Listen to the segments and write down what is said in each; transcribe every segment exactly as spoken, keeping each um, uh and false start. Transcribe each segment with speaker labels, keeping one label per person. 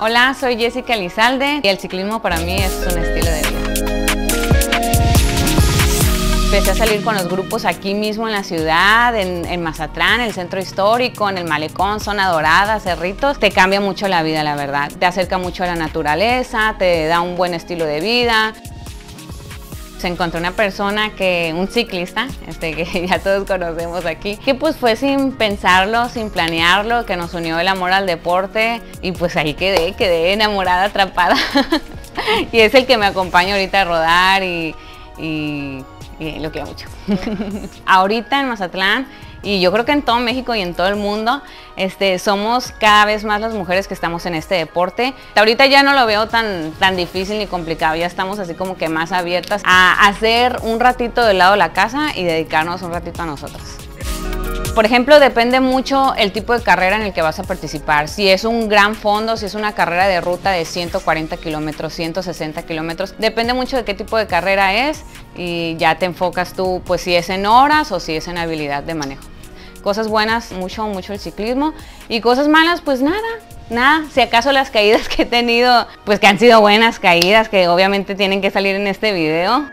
Speaker 1: Hola, soy Jessica Elizalde y el ciclismo para mí es un estilo de vida. Empecé a salir con los grupos aquí mismo en la ciudad, en, en Mazatlán, el centro histórico, en el Malecón, Zona Dorada, Cerritos. Te cambia mucho la vida, la verdad. Te acerca mucho a la naturaleza, te da un buen estilo de vida. Se encontró una persona, que un ciclista, este, que ya todos conocemos aquí, que pues fue sin pensarlo, sin planearlo, que nos unió el amor al deporte y pues ahí quedé, quedé enamorada, atrapada. Y es el que me acompaña ahorita a rodar y, y, y lo quiero mucho. Ahorita en Mazatlán, y yo creo que en todo México y en todo el mundo, este, somos cada vez más las mujeres que estamos en este deporte. Ahorita ya no lo veo tan, tan difícil ni complicado, ya estamos así como que más abiertas a hacer un ratito del lado de la casa y dedicarnos un ratito a nosotros. Por ejemplo, depende mucho el tipo de carrera en el que vas a participar. Si es un gran fondo, si es una carrera de ruta de ciento cuarenta kilómetros, ciento sesenta kilómetros, depende mucho de qué tipo de carrera es y ya te enfocas tú, pues si es en horas o si es en habilidad de manejo. Cosas buenas, mucho, mucho el ciclismo, y cosas malas, pues nada, nada. Si acaso las caídas que he tenido, pues que han sido buenas caídas, que obviamente tienen que salir en este video.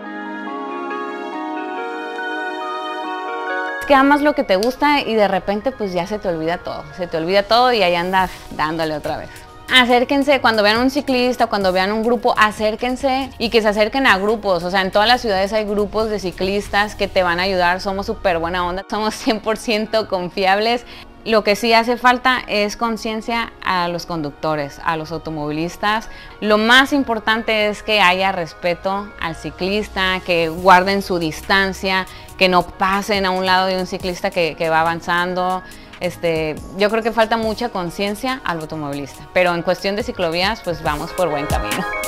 Speaker 1: Que amas lo que te gusta y de repente pues ya se te olvida todo, se te olvida todo y ahí andas dándole otra vez. Acérquense, cuando vean un ciclista, cuando vean un grupo, acérquense y que se acerquen a grupos. O sea, en todas las ciudades hay grupos de ciclistas que te van a ayudar, somos súper buena onda, somos cien por ciento confiables. Lo que sí hace falta es conciencia a los conductores, a los automovilistas. Lo más importante es que haya respeto al ciclista, que guarden su distancia, que no pasen a un lado de un ciclista que, que va avanzando. Este, yo creo que falta mucha conciencia al automovilista, pero en cuestión de ciclovías, pues vamos por buen camino.